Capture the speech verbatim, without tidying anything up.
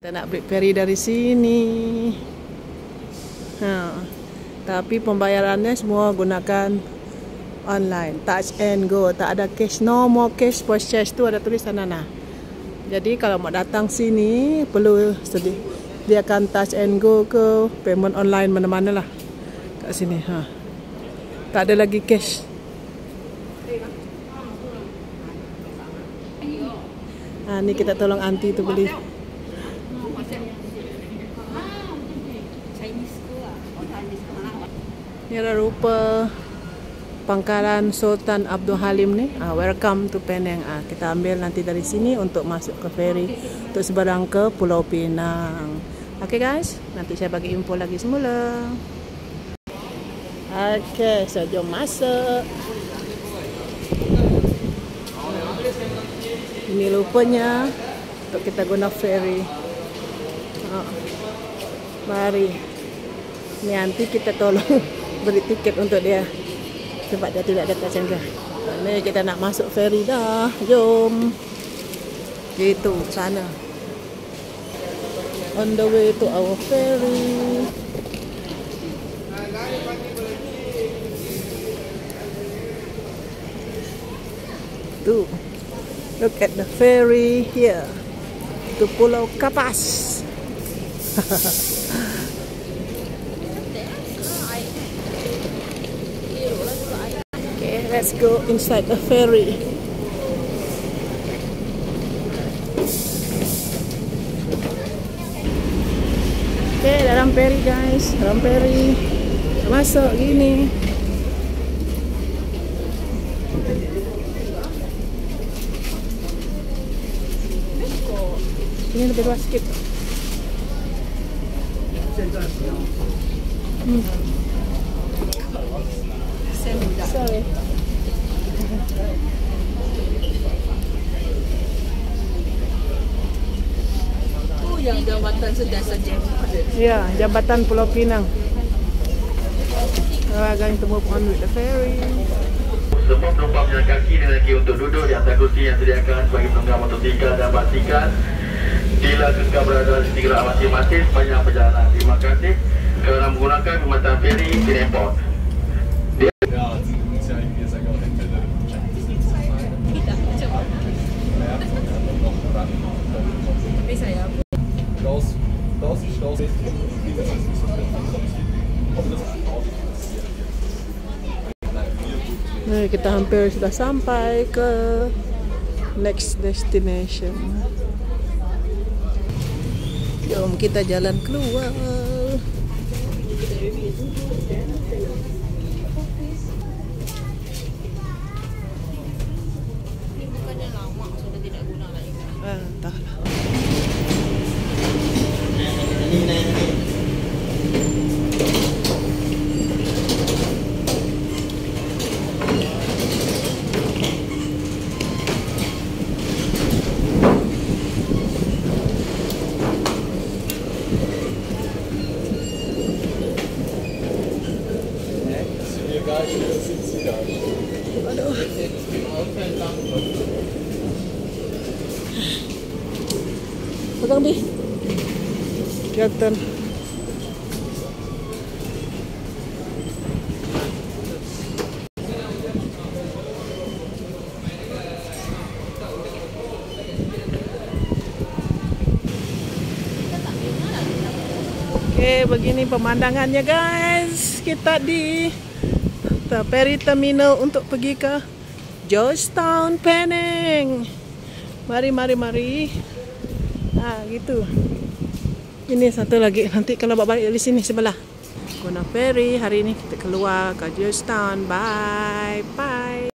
Kita nak beli ferry dari sini. Ha. Tapi pembayarannya semua gunakan online, touch and go, tak ada cash, no more cash purchase tu ada tulis sana nah. Jadi kalau mau datang sini perlu sediakan touch and go ke payment online mana-mana lah kat sini. Ha. Tak ada lagi cash. Ha, ni kita tolong aunty tu beli. Ni ada rupa pangkalan Sultan Abdul Halim ni. Ah, welcome to Penang. Ah, kita ambil nanti dari sini untuk masuk ke ferry untuk seberang ke Pulau Pinang. Okey guys, nanti saya bagi info lagi semula. Okey, so jom masuk. Ini rupanya untuk kita guna ferry. Ah, mari. Ni nanti kita tolong beri tiket untuk dia sebab dia tidak ada touch and go. Ni kita nak masuk ferry dah. Jom. Gitu sana. On the way to our ferry. Tu. Look at the ferry here. To Pulau Kapas. Let's go inside the ferry. Okay, dalam ferry guys, dalam ferry. Masuk gini. Ini lebih luas sikit. Hmm. Sorry. Oh, yang jambatan sudah saja. Ya, jambatan Pulau Pinang. We are going to move on with the ferry. Semua penumpang jalan kaki dan lelaki untuk duduk di atas kursi yang disediakan bagi penunggang motosikal dan basikal. Dilakukan berada di negara masing-masing sepanjang perjalanan. Terima kasih kerana menggunakan perkhidmatan ferry di airport. Tapi saya Nah, kita hampir sudah sampai ke next destination. Jom kita jalan keluar. ini bukannya lama sudah tidak guna lagi. Ah, entahlah. Aduh. Pegang di. Kelihatan. Oke, begini pemandangannya guys. Kita di ferry terminal untuk pergi ke Georgetown, Penang. Mari, mari, mari. Ah, gitu. Ini satu lagi. Nanti kalau bawa balik dari sini sebelah. Guna ferry hari ini kita keluar ke Georgetown. Bye, bye.